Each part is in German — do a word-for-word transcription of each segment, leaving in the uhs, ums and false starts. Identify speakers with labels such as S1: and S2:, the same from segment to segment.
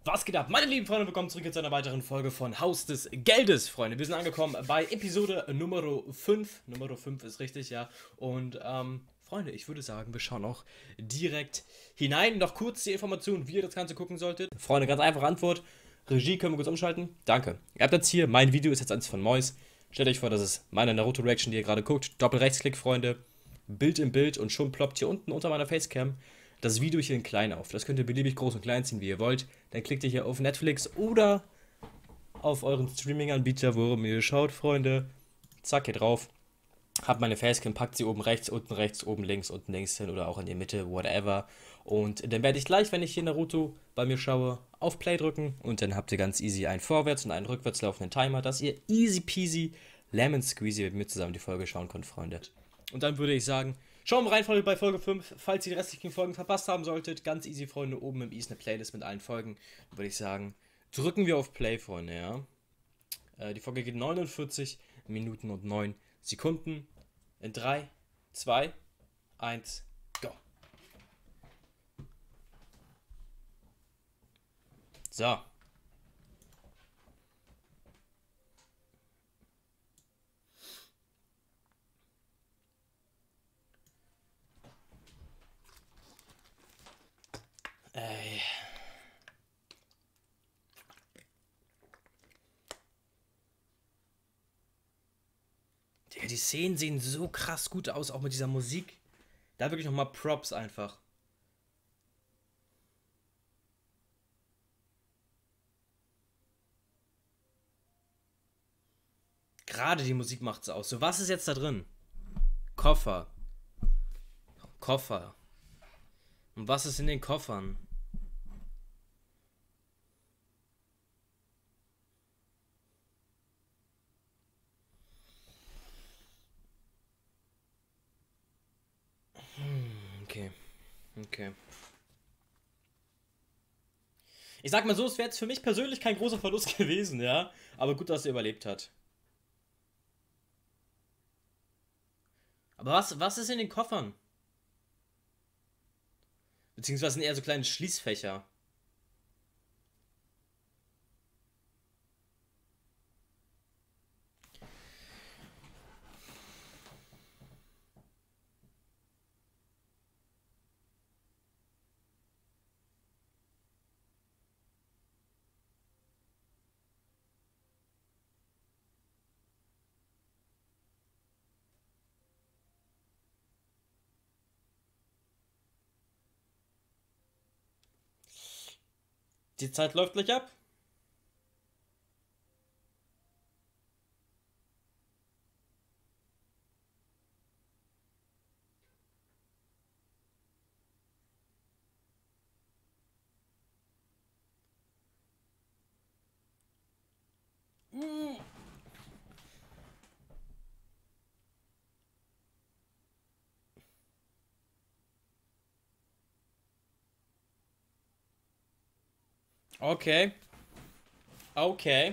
S1: Was geht ab, meine lieben Freunde, willkommen zurück zu einer weiteren Folge von Haus des Geldes, Freunde. Wir sind angekommen bei Episode Nummer fünf. Nummer fünf ist richtig, ja. Und, ähm, Freunde, ich würde sagen, wir schauen auch direkt hinein. Noch kurz die Information, wie ihr das Ganze gucken solltet. Freunde, ganz einfache Antwort. Regie können wir kurz umschalten. Danke. Ihr habt jetzt hier, mein Video ist jetzt eins von Mois. Stellt euch vor, das ist meine Naruto-Reaction, die ihr gerade guckt. Doppel-Rechtsklick, Freunde. Bild im Bild und schon ploppt hier unten unter meiner Facecam das Video hier in klein auf. Das könnt ihr beliebig groß und klein ziehen, wie ihr wollt. Dann klickt ihr hier auf Netflix oder auf euren Streaming-Anbieter, worum ihr schaut, Freunde. Zack, hier drauf. Habt meine Facecam, packt sie oben rechts, unten rechts, oben links, unten links hin oder auch in die Mitte, whatever. Und dann werde ich gleich, wenn ich hier Naruto bei mir schaue, auf Play drücken. Und dann habt ihr ganz easy einen vorwärts und einen rückwärts laufenden Timer, dass ihr easy peasy lemon squeezy mit mir zusammen die Folge schauen könnt, Freunde. Und dann würde ich sagen, schauen wir rein, Freunde, bei Folge fünf. Falls ihr die restlichen Folgen verpasst haben solltet, ganz easy, Freunde, oben im Ease eine Playlist mit allen Folgen. Würde ich sagen, drücken wir auf Play, Freunde, ja. Äh, die Folge geht neunundvierzig Minuten und neun Sekunden. In drei, zwei, eins, go. So. Ey. Digga, die Szenen sehen so krass gut aus, auch mit dieser Musik. Da wirklich nochmal Props einfach. Gerade die Musik macht's aus. So, was ist jetzt da drin? Koffer. Koffer. Und was ist in den Koffern? Okay. Okay. Ich sag mal so, es wäre jetzt für mich persönlich kein großer Verlust gewesen, ja. Aber gut, dass er überlebt hat. Aber was, was ist in den Koffern? Beziehungsweise sind eher so kleine Schließfächer. Die Zeit läuft gleich ab. Mm. Okay. Okay.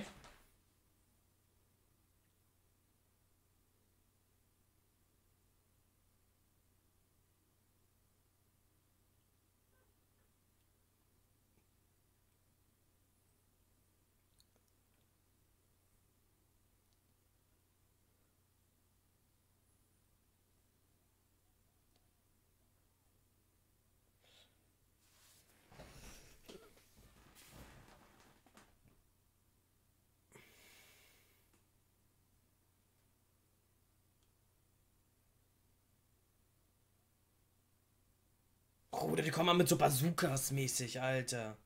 S1: Bruder, die kommen mal mit so Bazookas mäßig, Alter.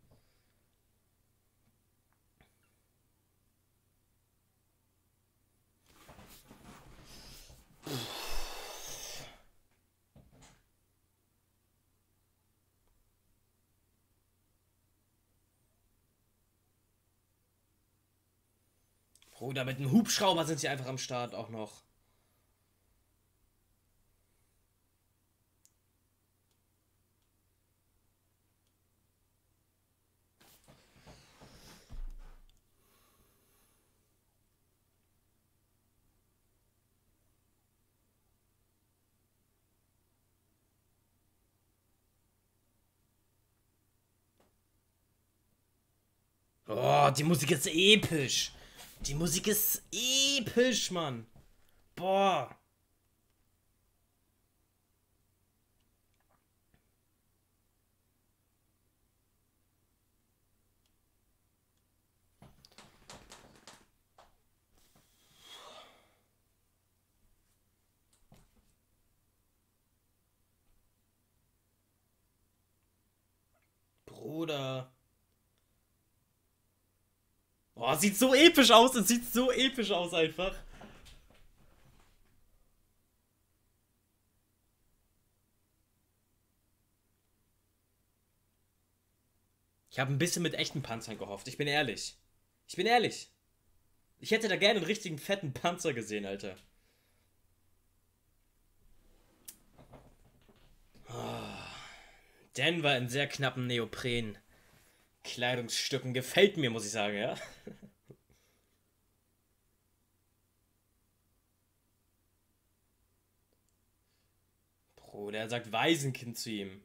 S1: Bruder, mit einem Hubschrauber sind sie einfach am Start auch noch. Oh, die Musik ist episch. Die Musik ist episch, Mann. Boah. Bruder. Oh, sieht so episch aus. Es sieht so episch aus einfach. Ich habe ein bisschen mit echten Panzern gehofft. Ich bin ehrlich. Ich bin ehrlich. Ich hätte da gerne einen richtigen fetten Panzer gesehen, Alter. Denver in sehr knappen Neopren-Kleidungsstücken gefällt mir, muss ich sagen, ja. Bro, der sagt Waisenkind zu ihm.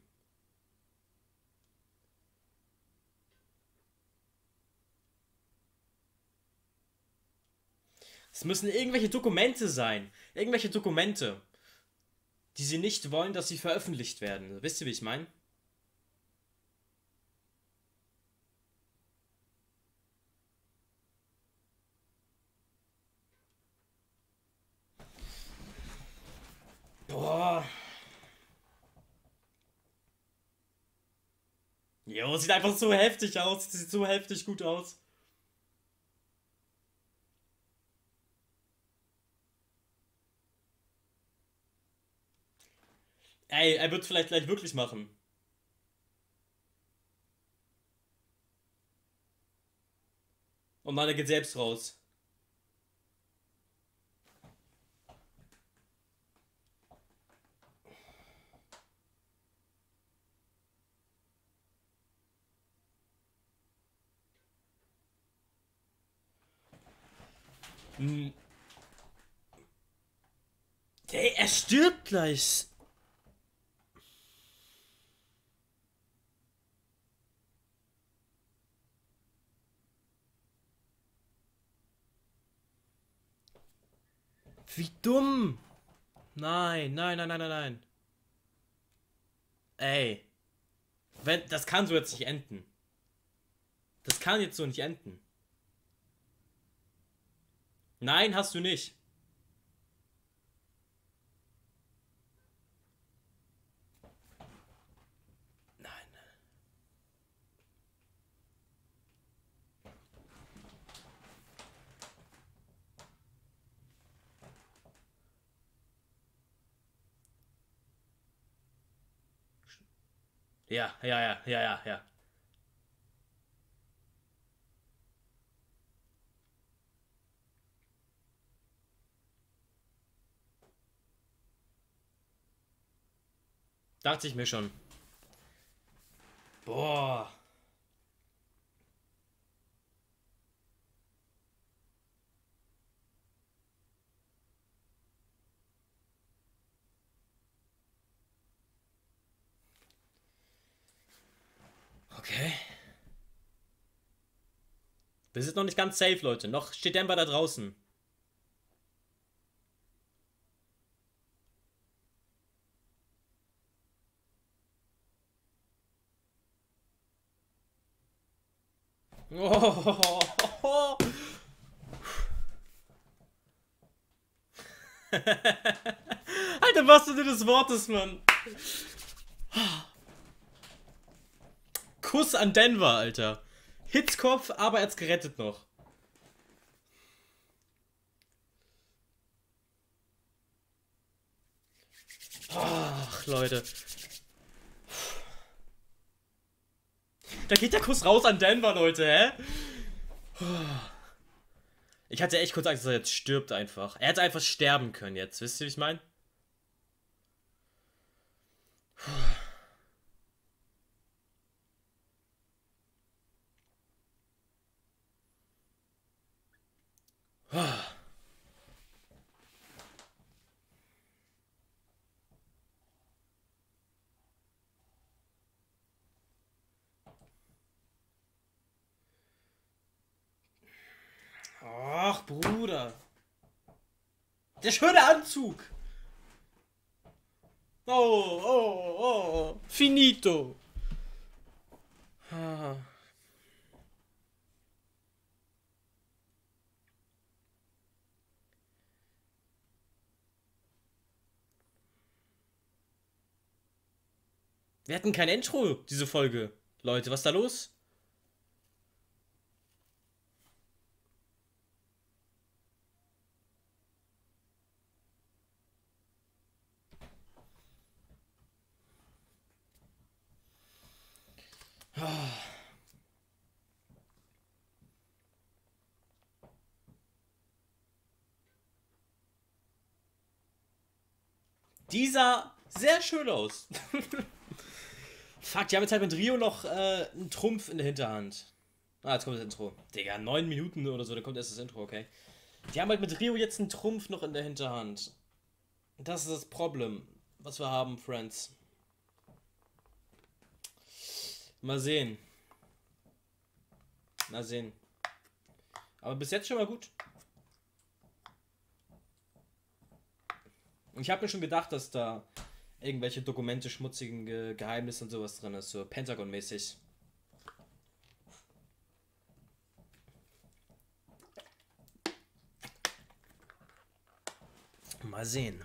S1: Es müssen irgendwelche Dokumente sein. Irgendwelche Dokumente, die sie nicht wollen, dass sie veröffentlicht werden. Wisst ihr, wie ich meine? Boah. Jo, sieht einfach so heftig aus. Sieht so heftig gut aus. Ey, er wird es vielleicht gleich wirklich machen. Und dann er geht selbst raus. Hm. Ey, er stirbt gleich. Wie dumm. Nein, nein, nein, nein, nein, nein. Ey. Wenn, das kann so jetzt nicht enden. Das kann jetzt so nicht enden. Nein, hast du nicht. Nein. Ja, ja, ja, ja, ja, ja. Dachte ich mir schon. Boah. Okay. Wir sind noch nicht ganz safe, Leute. Noch steht Denver da draußen. Oh. Alter, was du denn des Wortes, Mann? Kuss an Denver, Alter. Hitzkopf, aber er hat's gerettet noch. Ach, Leute. Da geht der Kuss raus an Denver, Leute, hä? Ich hatte echt kurz Angst, dass er jetzt stirbt einfach. Er hätte einfach sterben können jetzt. Wisst ihr, wie ich meine? Bruder. Der schöne Anzug. Oh, oh, oh. Finito. Ah. Wir hatten kein Intro, diese Folge. Leute, was ist da los? Dieser sehr schön aus. Fuck, die haben jetzt halt mit Rio noch äh, einen Trumpf in der Hinterhand. Ah, jetzt kommt das Intro. Digga, neun Minuten oder so, dann kommt erst das Intro, okay. Die haben halt mit Rio jetzt einen Trumpf noch in der Hinterhand. Das ist das Problem, was wir haben, Friends. Mal sehen. Mal sehen. Aber bis jetzt schon mal gut. Ich habe mir schon gedacht, dass da irgendwelche Dokumente, schmutzigen Ge Geheimnisse und sowas drin ist, so Pentagon-mäßig. Mal sehen.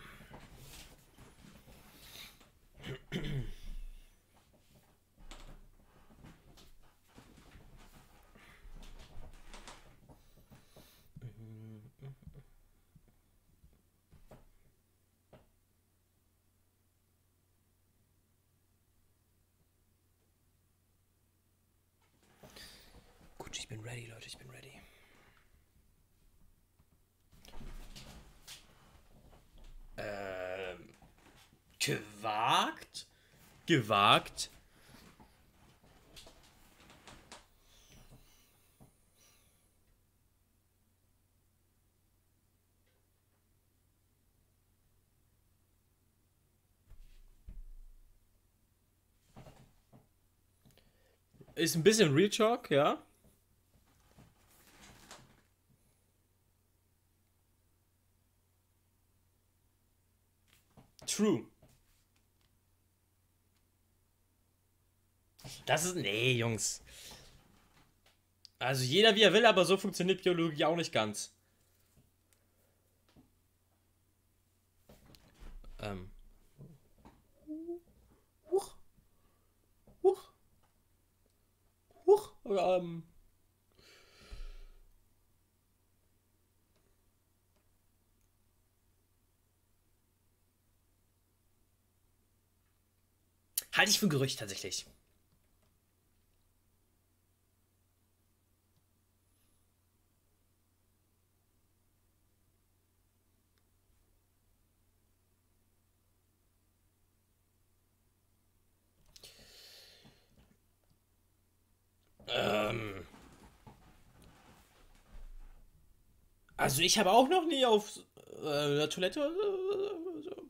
S1: Gut, ich bin ready, Leute, ich bin ready. Ähm, gewagt? Gewagt? Ist ein bisschen Real Talk, ja. True. Das ist. Nee, Jungs. Also jeder wie er will, aber so funktioniert Biologie auch nicht ganz. Ähm. Huch. Huch. Huch. Ähm. Halte ich für ein Gerücht tatsächlich. Ähm. Also ich habe auch noch nie auf äh, der Toilette. Äh, so.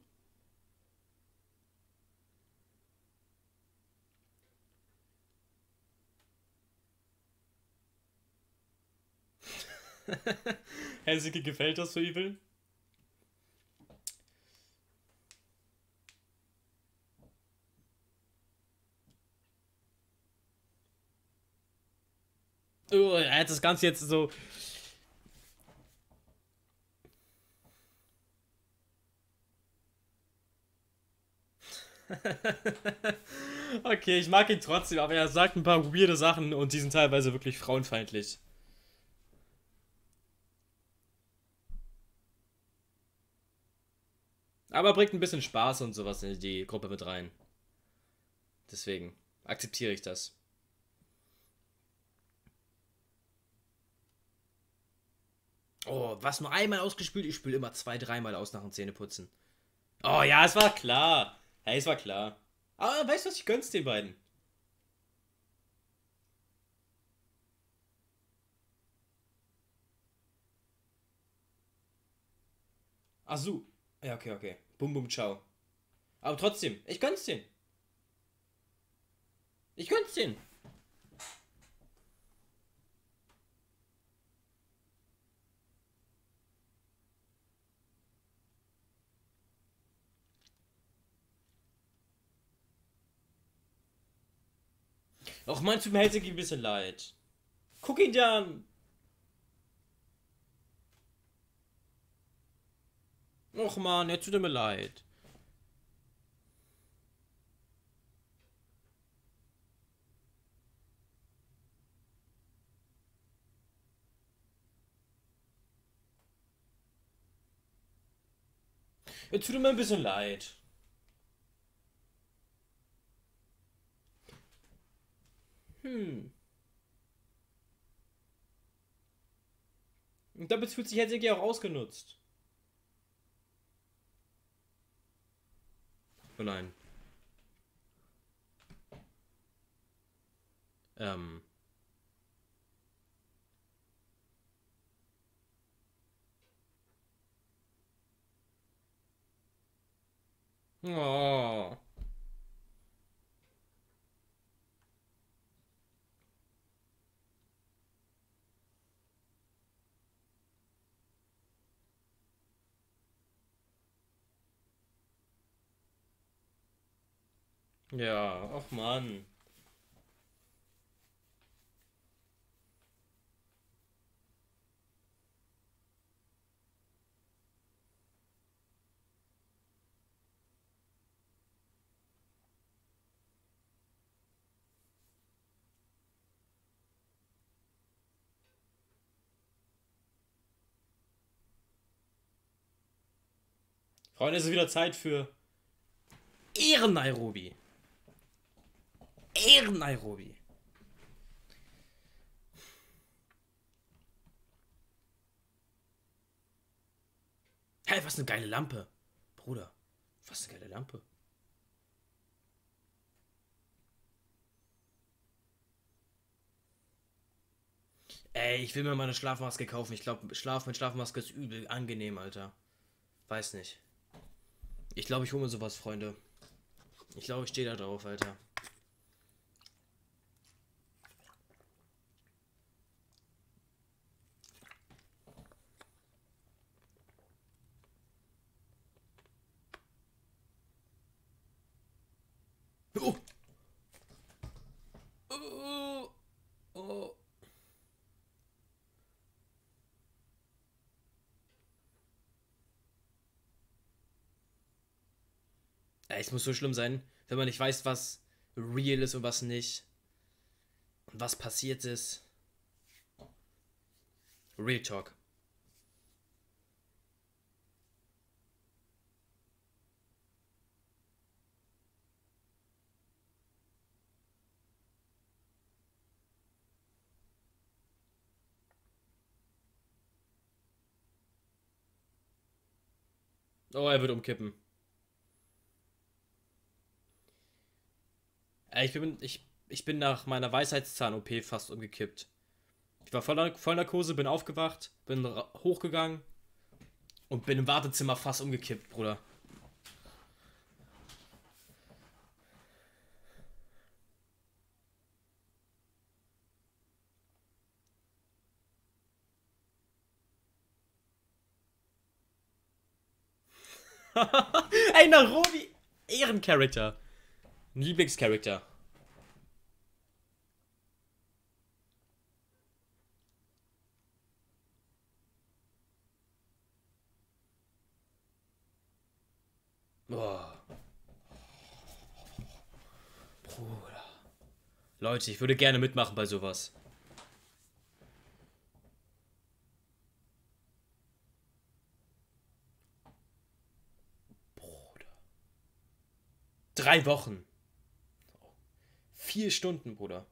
S1: Helsike, gefällt das so übel? Oh, er hat das Ganze jetzt so. Okay, ich mag ihn trotzdem, aber er sagt ein paar weirde Sachen und die sind teilweise wirklich frauenfeindlich. Aber bringt ein bisschen Spaß und sowas in die Gruppe mit rein. Deswegen akzeptiere ich das. Oh, was nur einmal ausgespült? Ich spüle immer zwei, dreimal aus nach dem Zähneputzen. Oh ja, es war klar. Hey, es war klar. Aber weißt du was, ich gönn's den beiden. Ach so. Ja, okay, okay. Bum, bum, ciao. Aber trotzdem, ich gönn's den. Ich gönn's den. Och, meinst du, mir Helsinki ein bisschen leid? Guck ihn dir an! Och man, jetzt tut er mir leid. Jetzt tut er mir ein bisschen leid. Hm. Und damit fühlt sich Helsinki auch ausgenutzt. Oh nein. Ähm. Oh. Ja, ach Mann. Freunde, es ist wieder Zeit für Ehren-Nairobi. Ehren-Nairobi. Hey, was eine geile Lampe. Bruder, was eine geile Lampe. Ey, ich will mir mal eine Schlafmaske kaufen. Ich glaube, Schlaf mit Schlafmaske ist übel angenehm, Alter. Weiß nicht. Ich glaube, ich hole mir sowas, Freunde. Ich glaube, ich stehe da drauf, Alter. Oh. Oh. Oh. Ey, es muss so schlimm sein, wenn man nicht weiß, was real ist und was nicht. Und was passiert ist. Real Talk. Oh, er wird umkippen. Ey, ich bin, ich, ich bin nach meiner Weisheitszahn-O P fast umgekippt. Ich war voll, voll Narkose, bin aufgewacht, bin hochgegangen und bin im Wartezimmer fast umgekippt, Bruder. Ey, Nairobi! Ehrencharakter. Ein Lieblingscharakter. Boah. Bruder. Leute, ich würde gerne mitmachen bei sowas. Bruder. Drei Wochen. Vier Stunden, Bruder.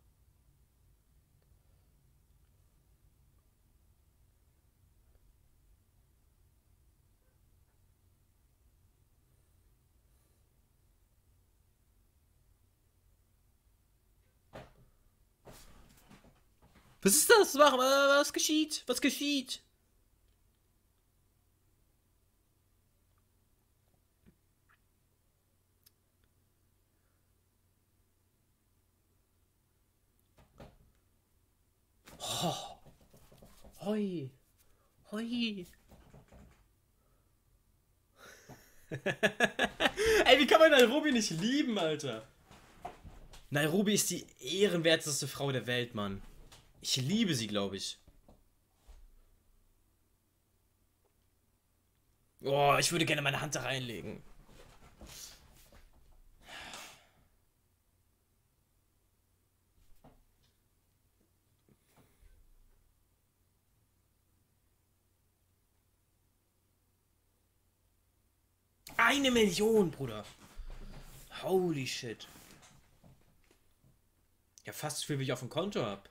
S1: Was ist das? Was geschieht? Was geschieht? Oh. Hoi. Hoi. Ey, wie kann man Nairobi nicht lieben, Alter? Nairobi ist die ehrenwerteste Frau der Welt, Mann. Ich liebe sie, glaube ich. Oh, ich würde gerne meine Hand da reinlegen. Eine Million, Bruder. Holy shit. Ja, fast so viel, wie ich auf dem Konto habe.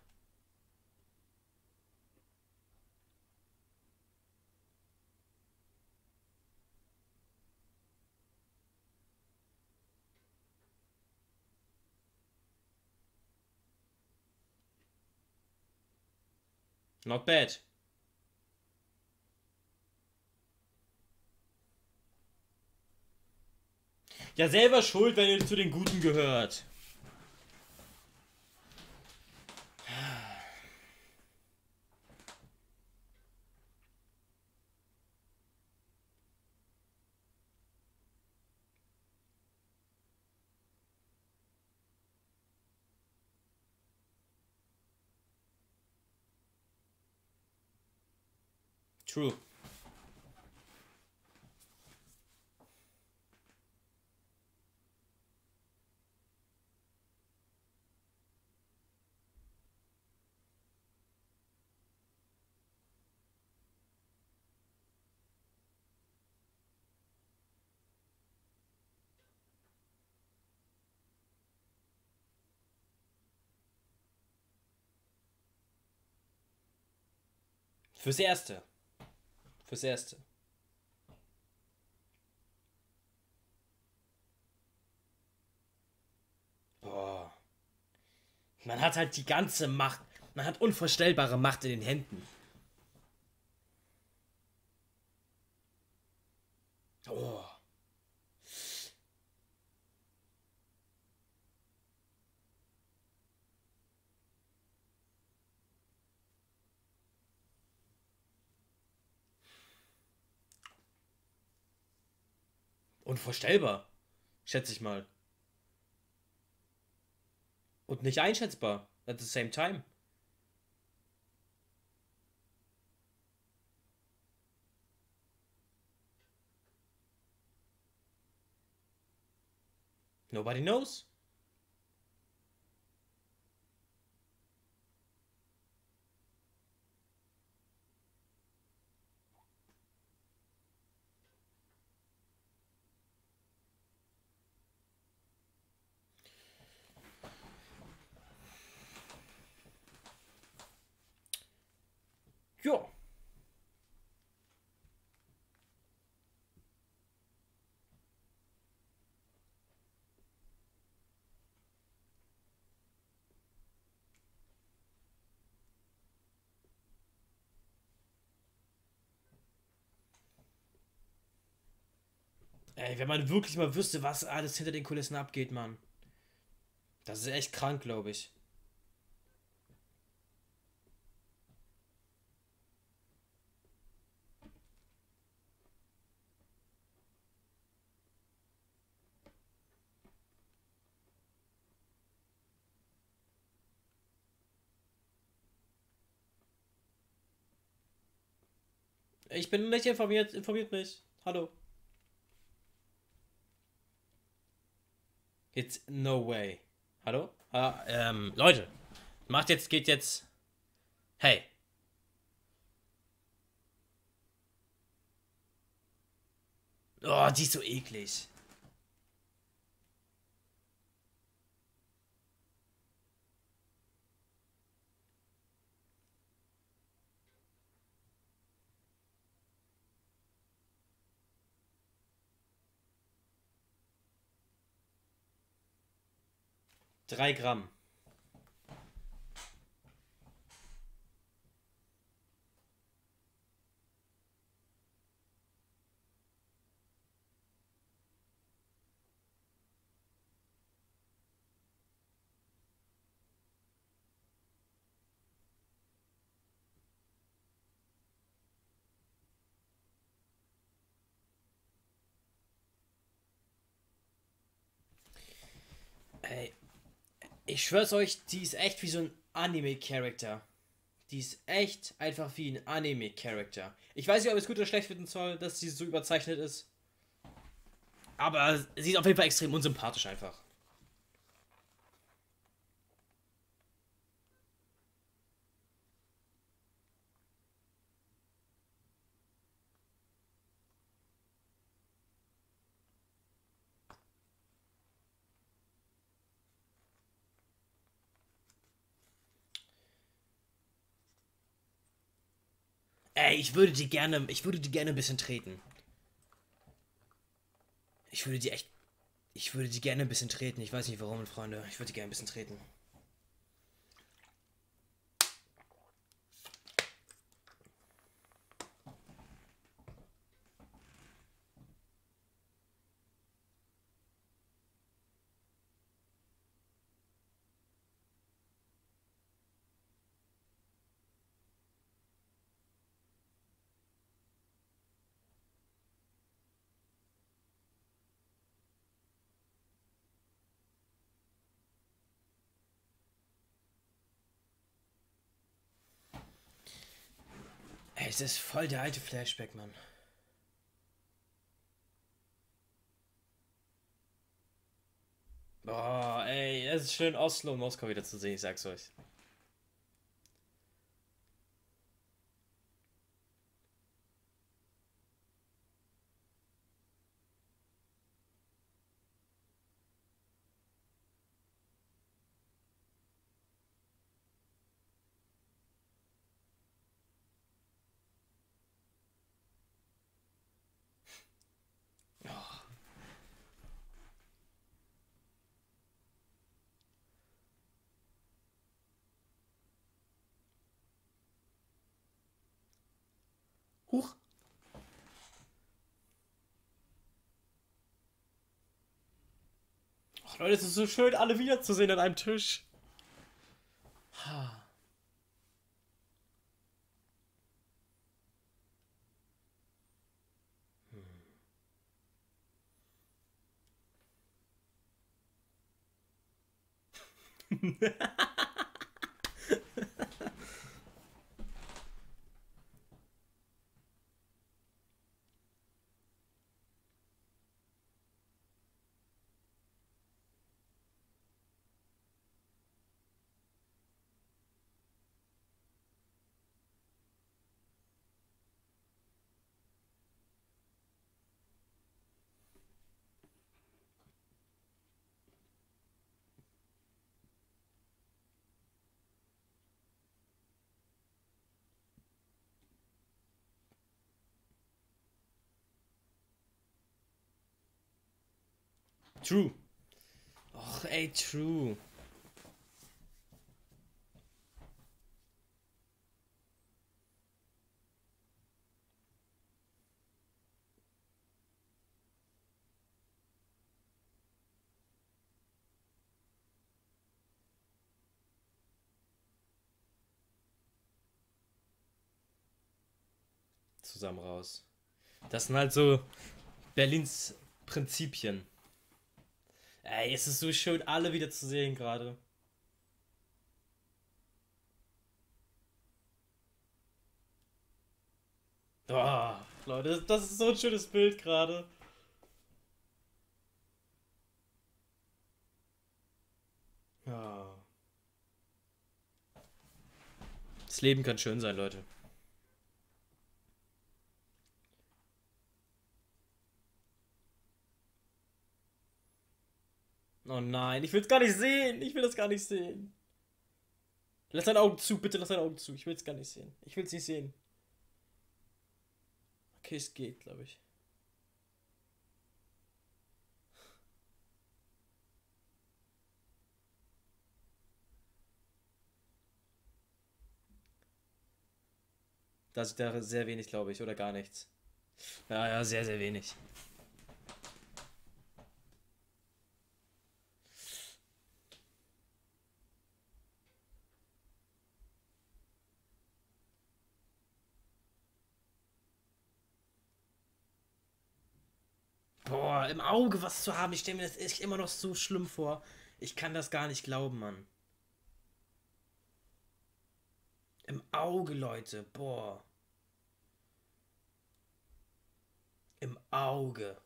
S1: Not bad. Ja, selber schuld, wenn ihr zu den Guten gehört. True. Fürs Erste. Fürs Erste. Boah. Man hat halt die ganze Macht. Man hat unvorstellbare Macht in den Händen. Oh. Unvorstellbar. Schätze ich mal. Und nicht einschätzbar. At the same time. Nobody knows. Jo. Ey, wenn man wirklich mal wüsste, was alles hinter den Kulissen abgeht, Mann. Das ist echt krank, glaube ich. Ich bin nicht informiert. Informiert mich. Hallo. It's no way. Hallo? Ah, ähm, Leute. Macht jetzt, geht jetzt. Hey. Oh, die ist so eklig. Drei Gramm. Ey. Ich schwör's euch, die ist echt wie so ein Anime-Charakter. Die ist echt einfach wie ein Anime-Charakter. Ich weiß nicht, ob es gut oder schlecht finden soll, dass sie so überzeichnet ist. Aber sie ist auf jeden Fall extrem unsympathisch einfach. Ey, ich würde die gerne, ich würde die gerne ein bisschen treten. Ich würde die echt, ich würde die gerne ein bisschen treten. Ich weiß nicht warum, Freunde. Ich würde die gerne ein bisschen treten. Ey, es ist voll der alte Flashback, Mann. Boah, ey, es ist schön, Oslo und Moskau wieder zu sehen, ich sag's euch. Oh. Huch. Ach, Leute, es ist so schön, alle wiederzusehen an einem Tisch. Ha. True. Och, ey, true. Zusammen raus. Das sind halt so Berlins Prinzipien. Ey, es ist so schön, alle wieder zu sehen gerade. Oh, Leute, das, das ist so ein schönes Bild gerade. Ja. Das Leben kann schön sein, Leute. Oh nein, ich will es gar nicht sehen. Ich will das gar nicht sehen. Lass deine Augen zu, bitte lass deine Augen zu. Ich will es gar nicht sehen. Ich will es nicht sehen. Okay, es geht, glaube ich. Da ist da sehr wenig, glaube ich, oder gar nichts. Ja, ja, sehr, sehr wenig. Boah, im Auge was zu haben, ich stelle mir das echt immer noch so schlimm vor. Ich kann das gar nicht glauben, Mann. Im Auge, Leute. Boah. Im Auge.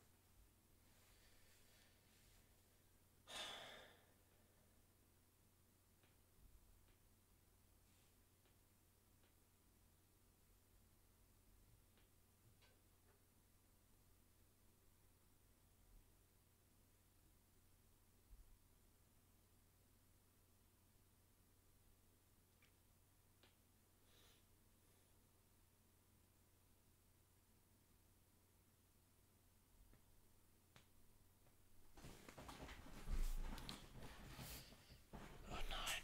S1: Oh nein.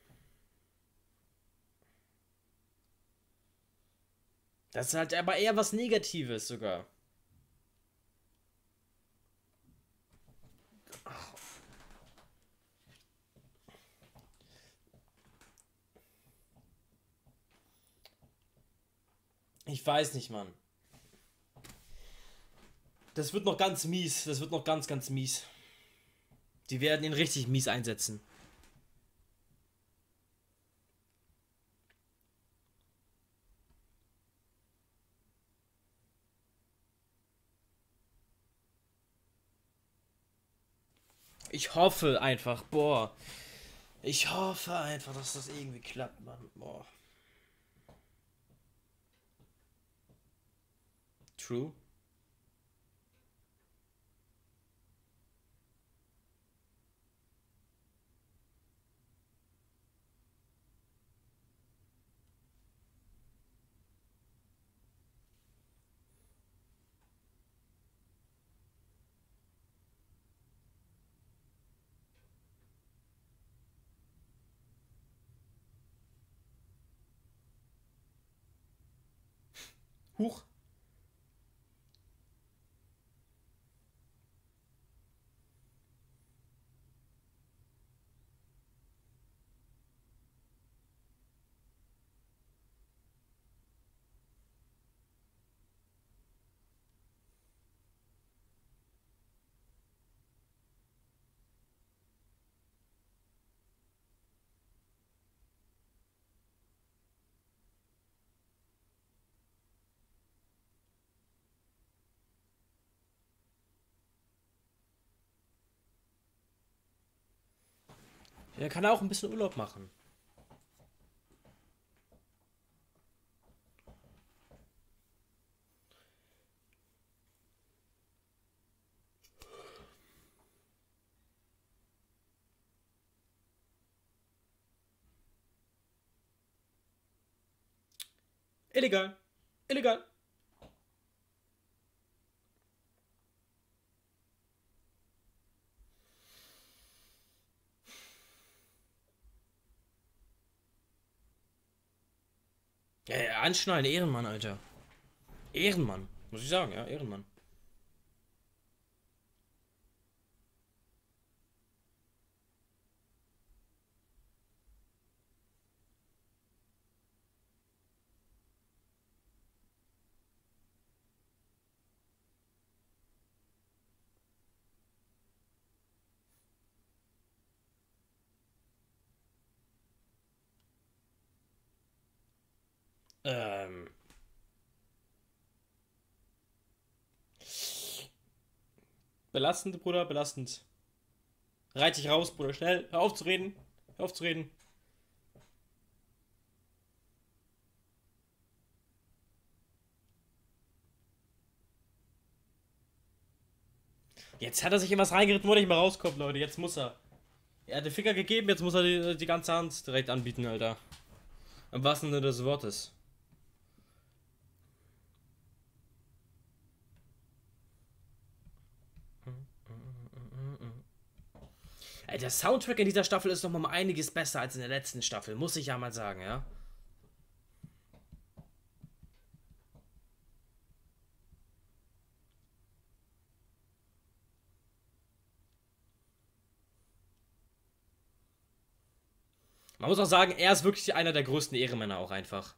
S1: Das ist halt aber eher was Negatives sogar. Ich weiß nicht, Mann. Das wird noch ganz mies. Das wird noch ganz, ganz mies. Die werden ihn richtig mies einsetzen. Ich hoffe einfach, boah. Ich hoffe einfach, dass das irgendwie klappt, Mann. Boah. True. Huch. Der kann auch ein bisschen Urlaub machen. Illegal. Illegal. Ja, ja, anschnallen, Ehrenmann, Alter. Ehrenmann. Muss ich sagen, ja, Ehrenmann. Ähm. Belastend, Bruder, belastend. Reit dich raus, Bruder, schnell. Hör auf zu reden. Hör auf zu reden. Jetzt hat er sich in was reingeritten, wo er nicht mehr rauskommt, Leute. Jetzt muss er. Er hat den Finger gegeben, jetzt muss er die, die ganze Hand direkt anbieten, Alter. Im wahrsten Sinne des Wortes. Ey, der Soundtrack in dieser Staffel ist noch mal um einiges besser als in der letzten Staffel, muss ich ja mal sagen, ja. Man muss auch sagen, er ist wirklich einer der größten Ehrenmänner auch einfach.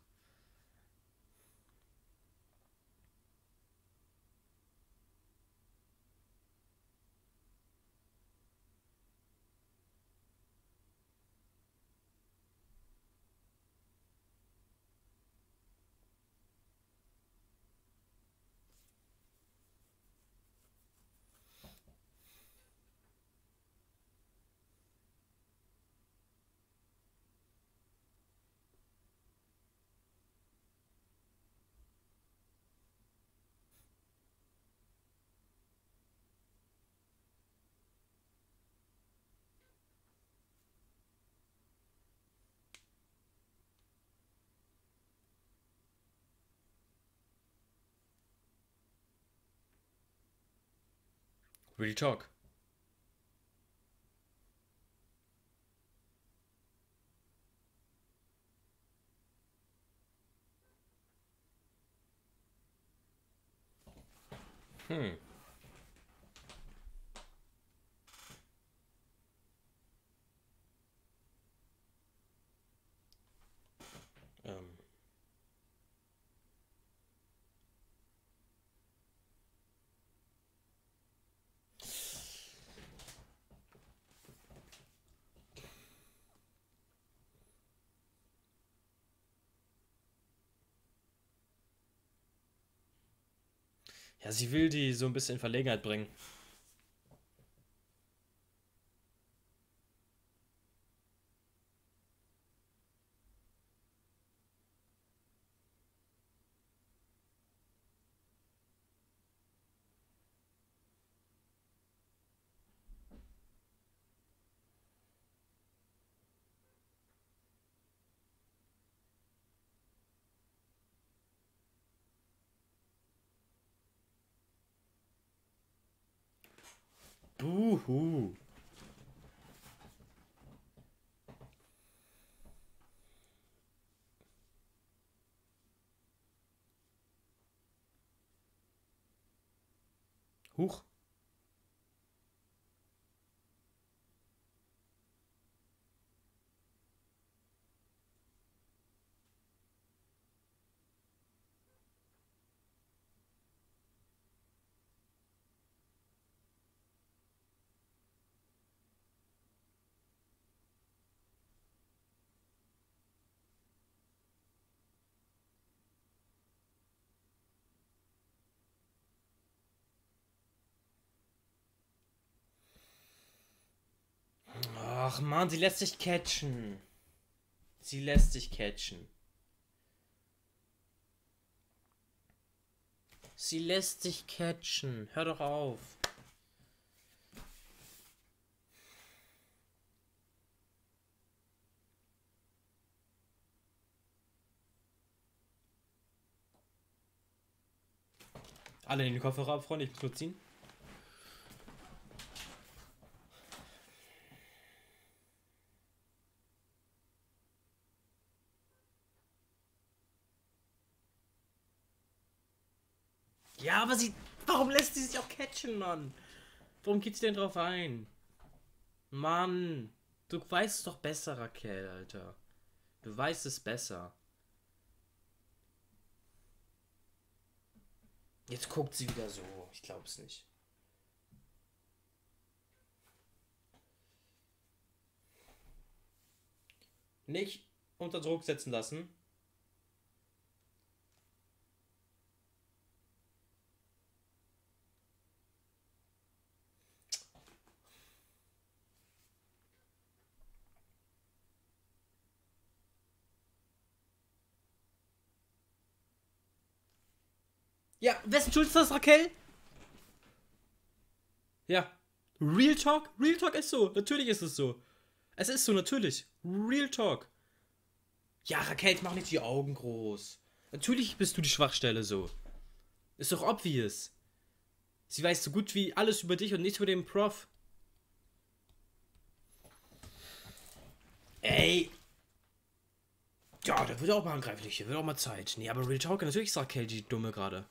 S1: Real Talk. Hm. Ähm. Ja, sie will die so ein bisschen in Verlegenheit bringen. Buhu. Huch. Ach man, sie lässt sich catchen. Sie lässt sich catchen. Sie lässt sich catchen. Hör doch auf. Alle in den Kopfhörer ab, Freunde. Ich muss nur ziehen. Ja, aber sie... Warum lässt sie sich auch catchen, Mann? Warum geht sie denn drauf ein? Mann, du weißt es doch besser, Raquel, Alter. Du weißt es besser. Jetzt guckt sie wieder so. Ich glaub's nicht. Nicht unter Druck setzen lassen. Ja, wessen Schuld ist das, Raquel? Ja. Real Talk? Real Talk ist so. Natürlich ist es so. Es ist so, natürlich. Real Talk. Ja, Raquel, jetzt mach nicht die Augen groß. Natürlich bist du die Schwachstelle so. Ist doch obvious. Sie weiß so gut wie alles über dich und nichts über den Prof. Ey. Ja, da wird auch mal angreiflich. Da wird auch mal Zeit. Nee, aber Real Talk, natürlich ist Raquel die Dumme gerade.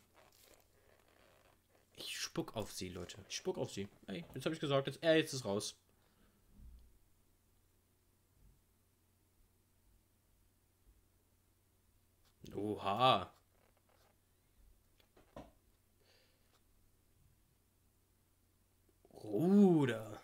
S1: Ich spuck auf sie, Leute. Ich spuck auf sie. Ey, jetzt habe ich gesagt, jetzt, äh, jetzt ist raus. Oha. Bruder.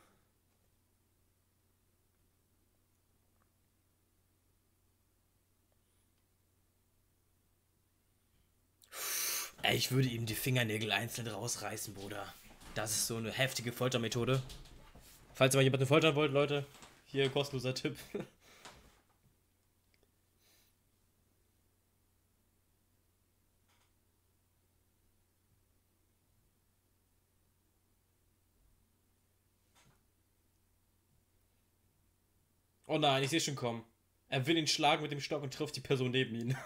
S1: Ey, ich würde ihm die Fingernägel einzeln rausreißen, Bruder. Das ist so eine heftige Foltermethode. Falls ihr mal jemanden foltern wollt, Leute, hier kostenloser Tipp. Oh nein, ich sehe schon kommen. Er will ihn schlagen mit dem Stock und trifft die Person neben ihn.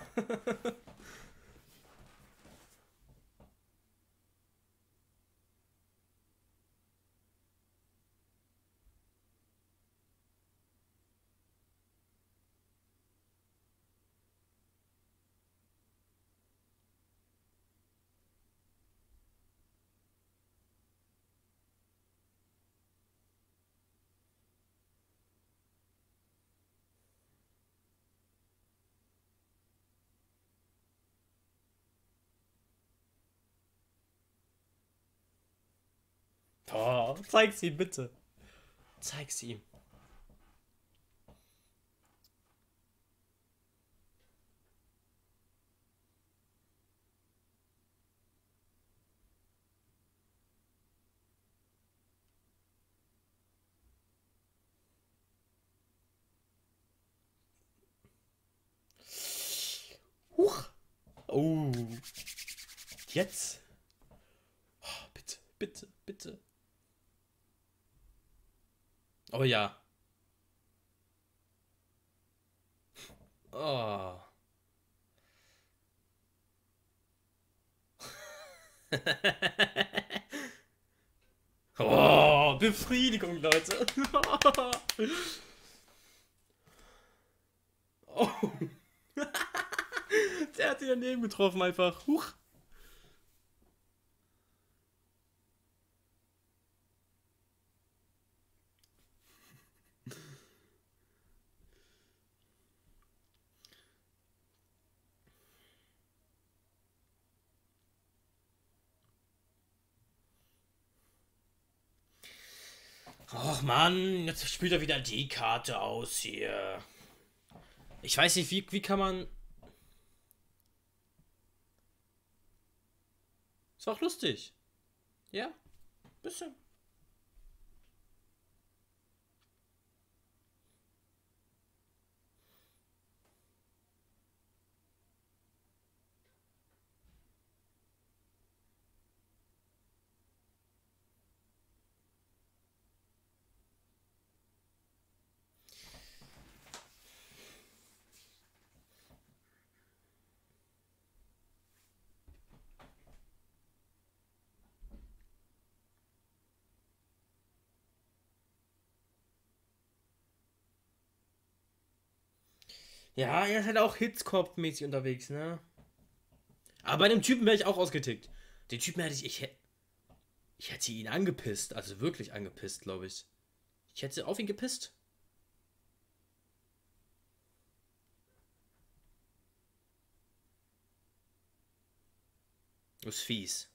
S1: Oh, zeig's ihm bitte. Zeig's ihm. Huch. Oh. Jetzt. Oh, bitte, bitte, bitte. Oh ja. Oh. Oh, Befriedigung, Leute. Oh. Der hat ihn daneben getroffen, einfach. Huch. Och Mann, jetzt spielt er wieder die Karte aus hier. Ich weiß nicht, wie, wie kann man. Ist auch lustig. Ja, bisschen. Ja, er ist halt auch Hitzkopf-mäßig unterwegs, ne? Aber bei dem Typen wäre ich auch ausgetickt. Den Typen hätte ich, ich, hätte- ich hätte ihn angepisst. Also wirklich angepisst, glaube ich. Ich hätte auf ihn gepisst. Das ist fies.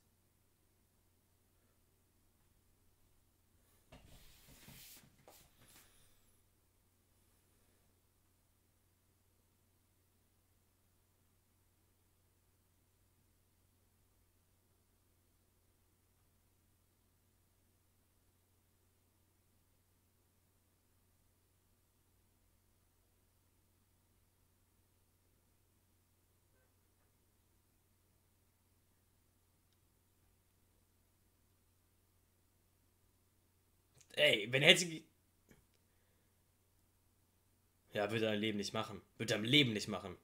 S1: Ey, wenn er hätte. Ja, würde er im Leben nicht machen. Würde er im Leben nicht machen.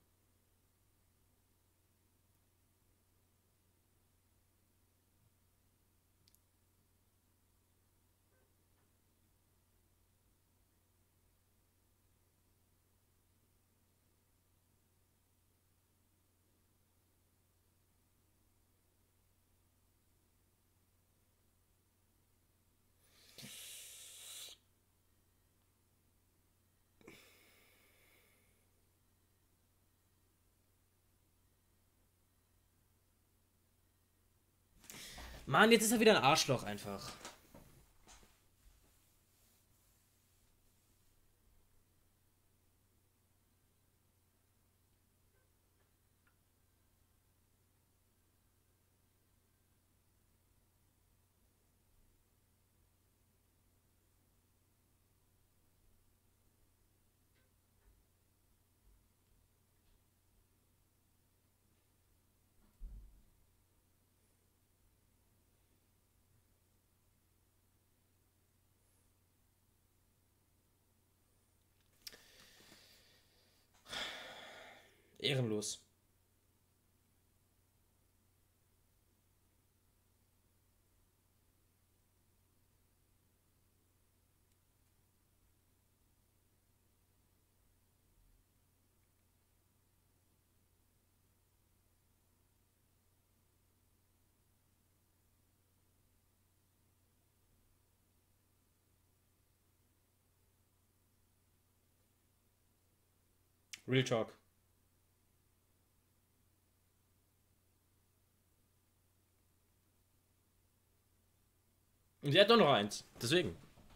S1: Mann, jetzt ist er wieder ein Arschloch einfach. Ehrenlos. Real Talk. Und sie hat doch noch eins. Deswegen.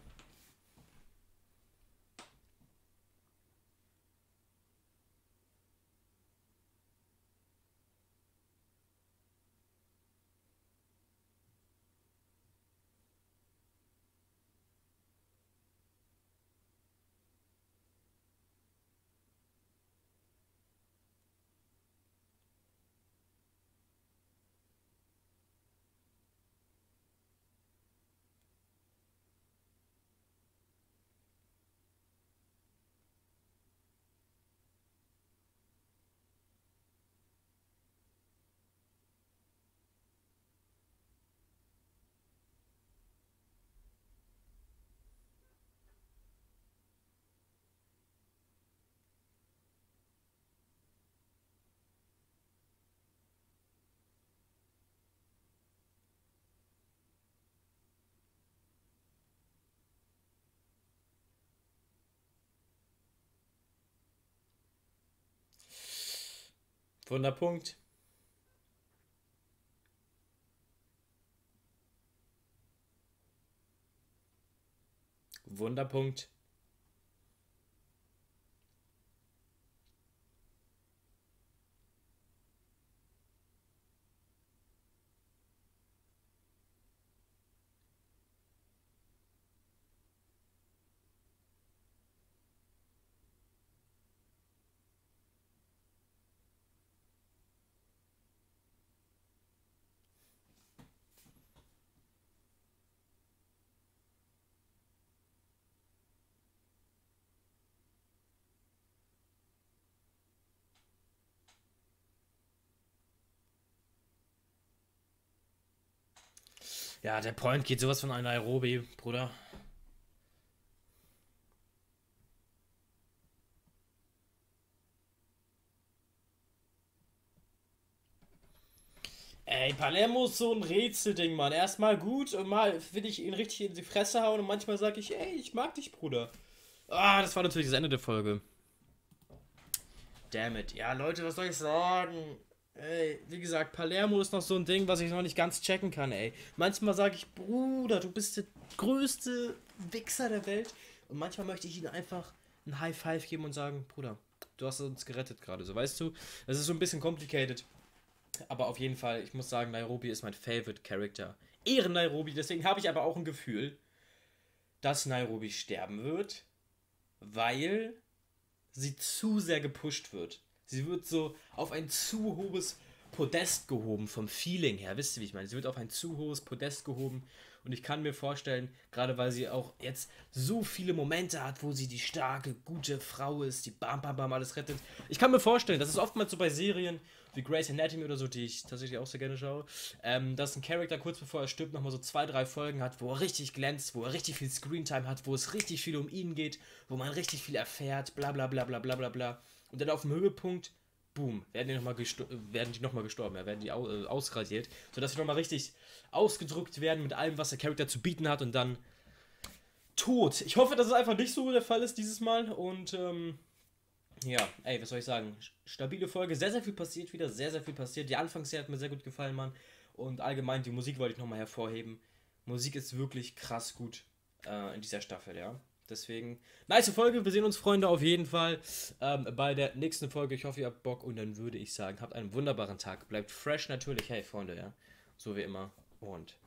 S1: Wunderpunkt. Wunderpunkt. Ja, der Point geht sowas von an Nairobi, Bruder. Ey, Palermo ist so ein Rätselding, Mann. Erstmal gut und mal will ich ihn richtig in die Fresse hauen und manchmal sage ich, ey, ich mag dich, Bruder. Ah, das war natürlich das Ende der Folge. Damn it. Ja, Leute, was soll ich sagen? Ey, wie gesagt, Palermo ist noch so ein Ding, was ich noch nicht ganz checken kann, ey. Manchmal sage ich, Bruder, du bist der größte Wichser der Welt. Und manchmal möchte ich ihm einfach ein High Five geben und sagen, Bruder, du hast uns gerettet gerade, so weißt du? Das ist so ein bisschen complicated. Aber auf jeden Fall, ich muss sagen, Nairobi ist mein Favorite Character. Ehren Nairobi, deswegen habe ich aber auch ein Gefühl, dass Nairobi sterben wird, weil sie zu sehr gepusht wird. Sie wird so auf ein zu hohes Podest gehoben, vom Feeling her. Wisst ihr, wie ich meine? Sie wird auf ein zu hohes Podest gehoben. Und ich kann mir vorstellen, gerade weil sie auch jetzt so viele Momente hat, wo sie die starke, gute Frau ist, die bam, bam, bam alles rettet. Ich kann mir vorstellen, das ist oftmals so bei Serien wie Grey's Anatomy oder so, die ich tatsächlich auch sehr gerne schaue, ähm, dass ein Charakter kurz bevor er stirbt nochmal so zwei, drei Folgen hat, wo er richtig glänzt, wo er richtig viel Screentime hat, wo es richtig viel um ihn geht, wo man richtig viel erfährt, bla bla bla bla bla bla bla. Und dann auf dem Höhepunkt, boom, werden die nochmal werden die noch mal gestorben, ja, werden die au äh, ausradiert, sodass sie nochmal richtig ausgedrückt werden mit allem, was der Charakter zu bieten hat und dann tot. Ich hoffe, dass es einfach nicht so der Fall ist dieses Mal und ähm, ja, ey, was soll ich sagen? Stabile Folge, sehr, sehr viel passiert wieder, sehr, sehr viel passiert. Die Anfangsserie hat mir sehr gut gefallen, Mann. Und allgemein die Musik wollte ich nochmal hervorheben. Musik ist wirklich krass gut äh, in dieser Staffel, ja. Deswegen, nice Folge. Wir sehen uns, Freunde, auf jeden Fall ähm, bei der nächsten Folge. Ich hoffe, ihr habt Bock und dann würde ich sagen, habt einen wunderbaren Tag. Bleibt fresh natürlich. Hey, Freunde, ja. So wie immer. Und